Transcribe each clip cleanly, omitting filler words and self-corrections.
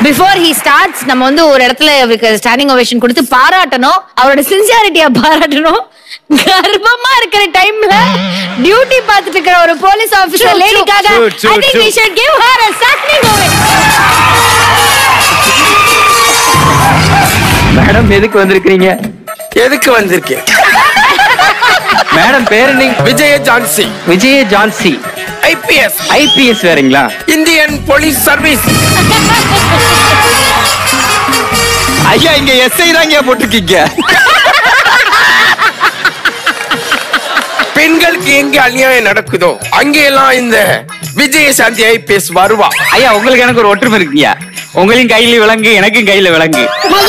before he starts நம்ம வந்து ஒரு இடத்துல அவருக்கு ஸ்டாண்டிங் ஓவேஷன் கொடுத்து பாராட்டணும், அவரோட சின்சியாரிட்டியை பாராட்டணும். கர்ப்பமா இருக்கிற டைம்ல டியூட்டி பார்த்துட்டு இருக்கிற ஒரு போலீஸ் ஆபீசர் லேடிக்காக I think we should give her a standing ovation. Madam எதுக்கு வந்திருக்கீங்க? எதுக்கு வந்திருக்கீங்க? மேடம் பேரு நீங்க? விஜய ஜான்சி. விஜய ஜான்சி ஐபிஎஸ் வேறீங்களா? Indian police service. ஐயா இங்க எஸ்ஐ தாங்க போட்டுருக்கீங்க. பெண்களுக்கு எங்க அநியாயம் நடக்குதோ அங்கெல்லாம் இந்த விஜய சாந்தி ஐபிஎஸ் வருவா. ஐயா உங்களுக்கு எனக்கு ஒரு ஒற்றுமை இருக்குயா. உங்களையும் கையில விலங்கு, எனக்கும் கையில விலங்கு.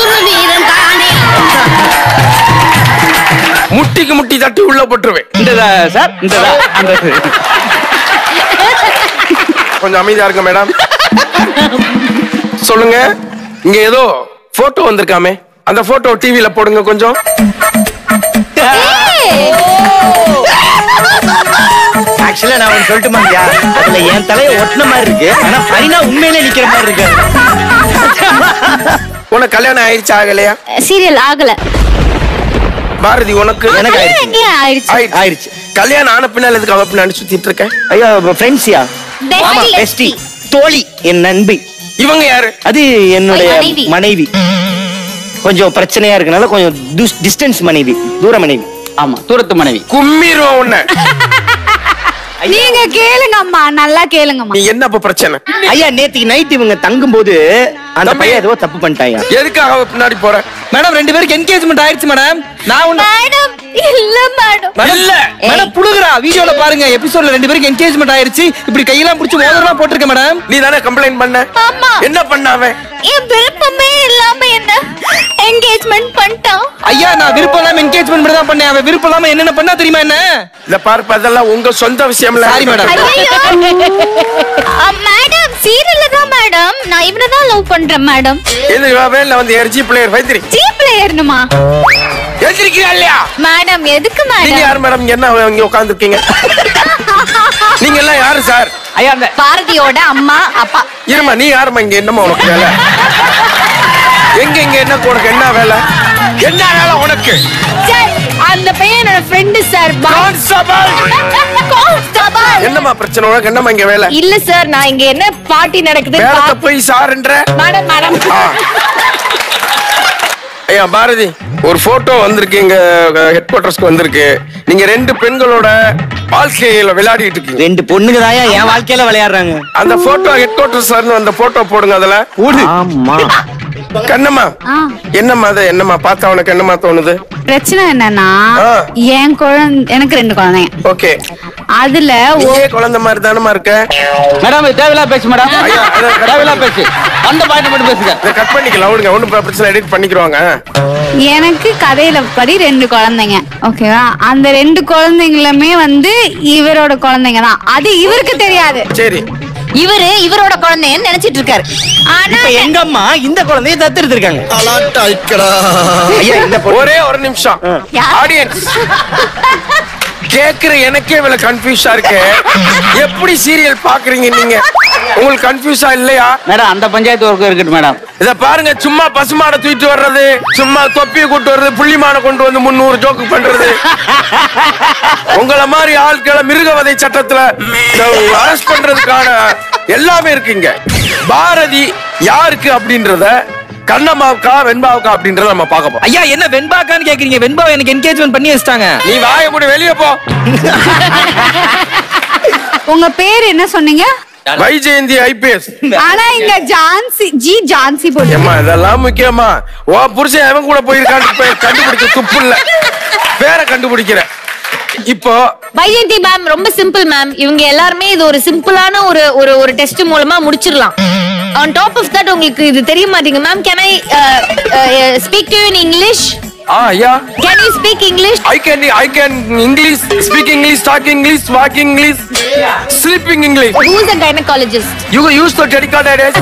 முட்டிக்கு முட்டி தட்டி உள்ள போட்டுருவேன். இந்ததா சார்? இந்ததா? அந்த கொஞ்சம் அமைதியா இருக்க மேடம். சொல்லுங்க, இங்க ஏதோ போட்டோ வந்திருக்காமே, அந்த போட்டோ டிவில போடுங்க கொஞ்சம். ஆக்சுவலா நான் ஒன்னு சொல்லட்டுமாங்கயா, அதுல என் தலையை ஒட்டின மாதிரி இருக்கு, ஆனா பரினா உண்மையிலே நிக்கிற மாதிரி இருக்கு. உனக்கு கல்யாணம் ஆயிடுச்சு ஆகலையா? சீரியல் ஆகல. பாரதி உனக்கு? எனக்கு ஆயிடுச்சு. கல்யாணம் ஆன பின்னால் எதுக்கு அவ பின்னாடி சுத்திட்டு இருக்க? ஐயா ஃப்ரெண்ட்ஸியா? பெஸ்டி, தோழி, என் நண்பி. இவங்க யாரு? அது என்னுடைய மனைவி. கொஞ்சம் பிரச்சனையா இருக்கனால கொஞ்சம் டிஸ்டன்ஸ் மனைவி, தூர மனைவி. ஆமா, தூரத்து மனைவி. கும்மிரும் உன்ன. நீங்க கேளுங்க அம்மா, நல்லா கேளுங்கம்மா. நீ என்ன அப்ப பிரச்சனை? ஐயா நேத்துக்கு நைட் இவங்க தங்கும் போது அந்த பையன் ஏதோ தப்பு பண்ணிட்டாங்க. எதுக்காக அவ பின்னாடி போற? மேடம் ரெண்டு பேருக்கு என்கேஜ்மெண்ட் ஆயிடுச்சு மேடம். நான் ஒண்ணு மேடம் இல்ல மேடம். இல்ல மேடம் புடுங்கறா, வீடியோல பாருங்க, எபிசோட்ல ரெண்டு பேருக்கு என்கேஜ்மெண்ட் ஆயிடுச்சு. இப்படி கையெல்லாம் புடிச்சு மோதிரலாம் போட்டுருக்க மேடம். நீ தானே கம்ப்ளைன்ட் பண்ண? ஆமா. என்ன பண்ண அவன்? என் விருப்பமே இல்லாம என்ன என்கேஜ்மெண்ட் பண்ணிட்டான். ஐயா நான் விருப்பம் இல்லாம என்கேஜ்மெண்ட் மட்டும் தான் பண்ணேன். அவன் விருப்பம் இல்லாம என்னென்ன பண்ணா தெரியுமா? என்ன இத பார்ப்ப அதெல்லாம் உங்க சொந்த விஷயம் இல்ல. Sorry madam. மேடம் சீரியல்ல தான் மேடம், நான் இவனை தான் லவ் பண்றேன் மேடம். இது வேல வந்து ஜி பிளேயர் வைத்திரி. ஜி பிளேயர்னுமா? எதிரிக்கிறா இல்லையா? மேடம் எதுக்கு மேடம்? நீங்க யார் மேடம்? என்ன இங்க உட்கார்ந்திருக்கீங்க? நீங்க எல்லாம் யாரு சார்? ஐயா அந்த பாரதியோட அம்மா அப்பா. இருமா, நீ யாருமா? இங்க என்னமா உனக்கு வேலை? எங்க இங்க என்ன உனக்கு என்ன வேலை? என்ன வேலை உனக்கு? சார் அந்த பையன் என்னோட ஃப்ரெண்ட் சார். கான்ஸ்டபிள். என்னமா பிரச்சனை உனக்கு? என்னமா இங்க வேலை? இல்ல சார், நான் இங்க என்ன பார்ட்டி நடக்குது வேலை போய் சார்ன்ற. Madam madam. ஐயா பாரதி, ஒரு போட்டோ வந்திருக்கு, எங்க ஹெட் குவார்டர்ஸ்க்கு வந்திருக்கு. நீங்க ரெண்டு பெண்களோட வாழ்க்கையில விளையாடிட்டு இருக்கீங்க. ரெண்டு பொண்ணுங்க தான் என் வாழ்க்கையில விளையாடுறாங்க. அந்த போட்டோ ஹெட் குவார்டர்ஸ்ல இருந்து அந்த போட்டோ போடுங்க. அதுல ஆமா. கண்ணம்மா என்னம்மா அது? என்னம்மா பார்த்தா உனக்கு என்னம்மா தோணுது? பிரச்சனை என்னன்னா என் குழந்தை, எனக்கு ரெண்டு குழந்தைங்க. ஓகே, அதுல ஒரே குழந்தை மாதிரி தானமா இருக்க மேடம். தேவையில்லா பேசு மேடம். தேவையில்லா பேசு, அந்த பாயிண்ட் மட்டும் பேசுங்க. கட் பண்ணிக்கலாம் விடுங்க, ஒண்ணும் பிரச்சனை, எடிட் பண்ணிக்கிறோங்க. எனக்கு கதையில படி ரெண்டு குழந்தைங்க, ஓகேவா? அந்த ரெண்டு குழந்தைங்களுமே வந்து இவரோட குழந்தைங்க தான். அது இவருக்கு தெரியாது. சரி, இவரோட குழந்தைன்னு நினைச்சிட்டு இருக்காரு. ஆனா எங்க அம்மா இந்த குழந்தைய தத்தெடுத்திருக்காங்க. ஒரே ஒரு நிமிஷம் ஆடியன்ஸ் கேக்குற எனக்கே இவ்வளவு கன்ஃபியூஸா இருக்கு. எப்படி சீரியல் பாக்குறீங்க நீங்க? உங்களுக்கு கன்ஃபியூஸா இல்லையா மேடம்? அந்த பஞ்சாயத்து ஒர்க் இருக்கட்டும் மேடம். இத பாருங்க, சும்மா பசுமாடை தூக்கிட்டு வர்றது, சும்மா தொப்பியை கூட்டு வர்றது, புள்ளிமான கொண்டு வந்து 300 ஜோக்கு பண்றது. உங்கள மாதிரி ஆட்களை மிருகவதை சட்டத்துல அரெஸ்ட் பண்றதுக்கான எல்லாமே இருக்குங்க. பாரதி யாருக்கு அப்படின்றத, கண்ணம்மாவுக்கா வெண்பாவுக்கா அப்படின்றத நம்ம பார்க்க போறோம். ஐயா என்ன வெண்பாக்கான்னு கேக்குறீங்க? வெண்பாவை எனக்கு என்கேஜ்மெண்ட் பண்ணி வச்சிட்டாங்க. நீ வாயை மூடி வெளியே போ. உங்க பேர் என்ன சொன்னீங்க? வைஜெயந்தி ஐபிஎஸ். ஆனா இங்க ஜான்சி ஜி ஜான்சி போடு. ஏம்மா இதெல்லாம் முக்கியமா? ஓ புருஷன் அவன் கூட போயிருக்கான்னு கண்டுபிடிக்க துப்பு இல்ல, பேரை கண்டுபிடிக்கிற. இப்போ வைஜெயந்தி மேம் ரொம்ப சிம்பிள் மேம். இவங்க எல்லாருமே இது ஒரு சிம்பிளான ஒரு டெஸ்ட் மூலமா முடிச்சிடலாம். On top of that உங்களுக்கு இது தெரிய மாட்டீங்க ma'am. Can I speak to you in English? yeah. Can you speak English? I can English, speak English, talk English, walk English, sleeping English. Who is a gynecologist? You use the dedicated days.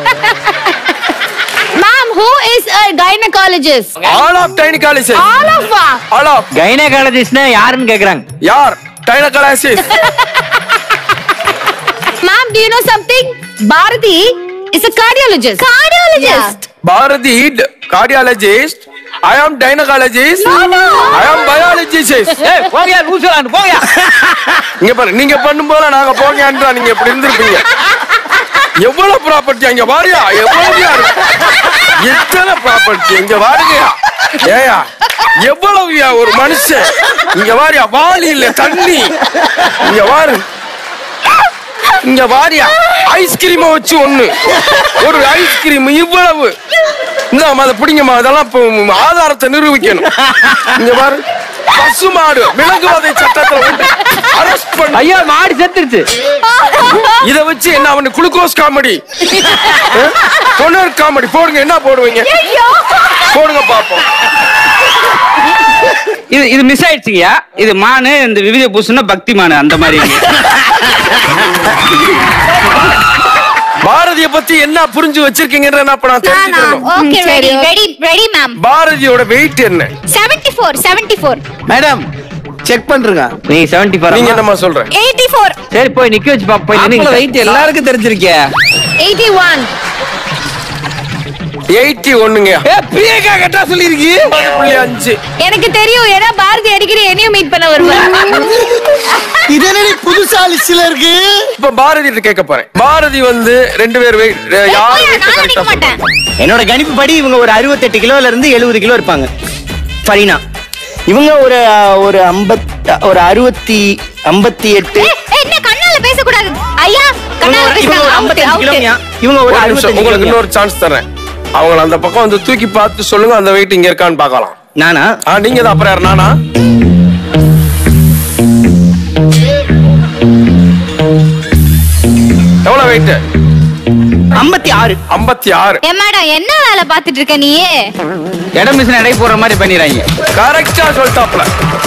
Ma'am, who is a gynecologist? All of gynecologists. All of gynecologist னா யாருன்னு கேக்குறாங்க. யார்? gynecologist. Ma'am, do you know something? Bharathi It's a cardiologist. Bharathi, cardiologist. I am gynecologist. No. I am biologist. ஏய் போங்க லூசுலான்னு போங்க. இங்க பாரு நீங்க பண்ணும்போது நாங்க போங்கன்றா நீங்க எப்படி இருந்திருப்பீங்க? எவ்வளவு ப்ராப்பர்ட்டி அங்க வாரியா? எவ்வளவுயா இருக்கு? எத்தனை ப்ராப்பர்ட்டி இங்க வாரியா? ஏயா எவ்வளவுயா ஒரு மனுஷன் இங்க வாரியா? வாளி இல்ல தண்ணி இங்க வாரு. இங்க வாரியா ஐஸ்கிரீம் வச்சு ஒண்ணு ஒரு ஐஸ்கிரீம் இவ்வளவு இந்த அதை பிடிங்கம்மா அதெல்லாம் ஆதாரத்தை நிரூபிக்கணும். இங்க பாரு பசுமாடு விலங்குவதை சட்டத்துல அரெஸ்ட் பண்ண. ஐயா மாடு செத்துருச்சு. இத வச்சு என்ன அவனு குளுக்கோஸ் காமெடி கொனர் காமெடி போடுங்க. என்ன போடுவீங்க? போடுங்க பாப்போம். இது மிஸ் ஆயிடுச்சுங்கய்யா. இது மானு இந்த விவித பூசுன்னா பக்தி மானு அந்த மாதிரி. பாரதிய பத்தி என்ன புரிஞ்சு வச்சிருக்கீங்கன்ற நான் தெரிஞ்சுக்கணும். Okay, ready ma'am. பாரதியோட வெயிட் என்ன? 74. மேடம் செக் பண்றீங்க. நீ 74. நீங்க என்னமா சொல்ற? 84. சரி போய் நிக்க வச்சு பாப்போம். போய் அப்பள வெயிட் எல்லாருக்கும் தெரிஞ்சிருக்கே. 81. 81ங்க. பிரியங்கா கட்டா சொல்லிருக்கீ. 5. எனக்கு தெரியும். ஏன்னா பாரதி அடிக்கடி என்னையும் மீட் பண்ண வருவாங்க. இது என்னடி புதுசா லிஸ்ட்ல இருக்கு? இப்ப பாரதி கிட்ட கேட்க போறேன். பாரதி வந்து 2 பேர் வெயிட் யார் கரெக்ட்டா சொல்றாங்க? என்னோட கணிப்பு படி இவங்க ஒரு 68 கிலோல இருந்து 70 கிலோ இருப்பாங்க. ஃபரீனா இவங்க ஒரு 58. என்ன கண்ணால பேச கூடாது. ஐயா கண்ணால பேசுறாங்க. 55 கிலோங்க. இவங்க ஒரு 65. உங்களுக்கு இன்னொரு சான்ஸ் தரேன். அவங்கள அந்த பக்கம் வந்து தூக்கி பார்த்து சொல்லுங்க அந்த வெயிட் இங்க இருக்கான்னு பார்க்கலாம். நானா? நீங்க தான். அப்புறம் யார்? நானா? எவ்வளவு வெயிட்? 56. மேடம் என்ன வேலை பாத்துட்டு இருக்க நீ? இடம் மிஷின் எடை போடுற மாதிரி பண்ணிடுறாங்க. கரெக்டா சொல்லிட்டாப்ல.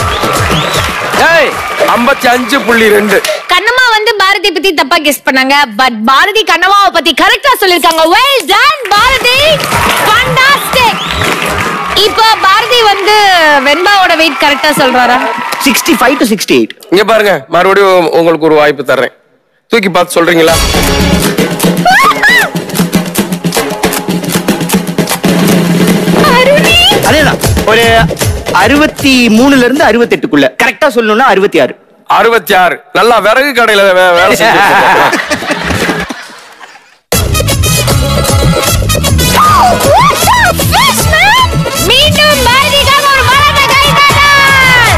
55.2. கண்ணம்மா வந்து பாரதி பத்தி தப்பா கெஸ் பண்ணாங்க. பட் பாரதி கண்ணம்மாவை பத்தி கரெக்டா சொல்லிருக்காங்க. Well done Bharathi. ஃபண்டாஸ்டிக். இப்போ பாரதி வந்து வெண்பாவோட வெயிட் கரெக்டா சொல்றாரா? 65 to 68. இங்க பாருங்க மறுபடியும் உங்களுக்கு ஒரு வாய்ப்பு தர்றேன். தூக்கி பார்த்து சொல்றீங்களா? அதேதான் ஒரு 63ல இருந்து 68க்குள்ள கரெக்டா சொல்லணும்னா 66. 66. நல்லா விறகு கடையில வேலை செஞ்சு. மீண்டும் பாரதிக்காக ஒரு பலத்த கைதட்டல்.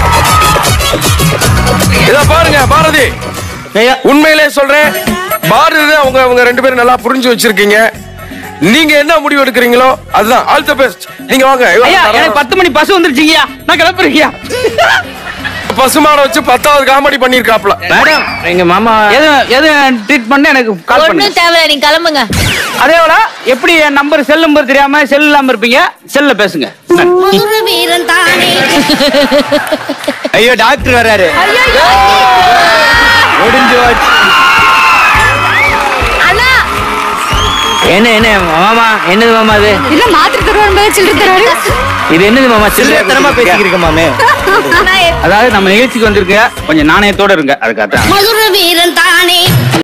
இத பாருங்க பாரதி உண்மையிலே சொல்றேன். பாரதி அவங்க 2 பேரும் நல்லா புரிஞ்சு வச்சிருக்கீங்க. நீங்க என்ன முடிவு எடுக்கிறீங்களோ அதுதான். All the best. நீங்க வாங்க. எனக்கு 10 மணி பஸ் வந்துருச்சுங்கயா. நான் கிளம்புறேன்யா. பசுமாட வச்சு 10வது காமெடி பண்ணிருக்காப்ல. மேடம் எங்க மாமா எது ட்ரீட் பண்ண எனக்கு கால் பண்ணுங்க. ஒண்ணும் தேவையில்லை நீங்க கிளம்புங்க. அதேவளா எப்படி என் நம்பர் செல் நம்பர் தெரியாம செல் இல்லாம இருப்பீங்க. செல்ல பேசுங்க. மதுரை வீரன் தானே. ஐயோ டாக்டர் வராரு. முடிஞ்சு போச்சு. அண்ணா என்ன மாமா என்னது மாமா அது? இல்ல மாத்திரை தருவாரு சில்லறை தருவாரு. இது என்னது மாமா சில்லறைத்தனமா பேசிக்கிட்டு இருக்க மாமே. அதாவது நம்ம நிகழ்ச்சிக்கு வந்திருக்க கொஞ்சம் நாணயத்தோட இருங்க. அதுக்காக மதுரை வீரன் தானே.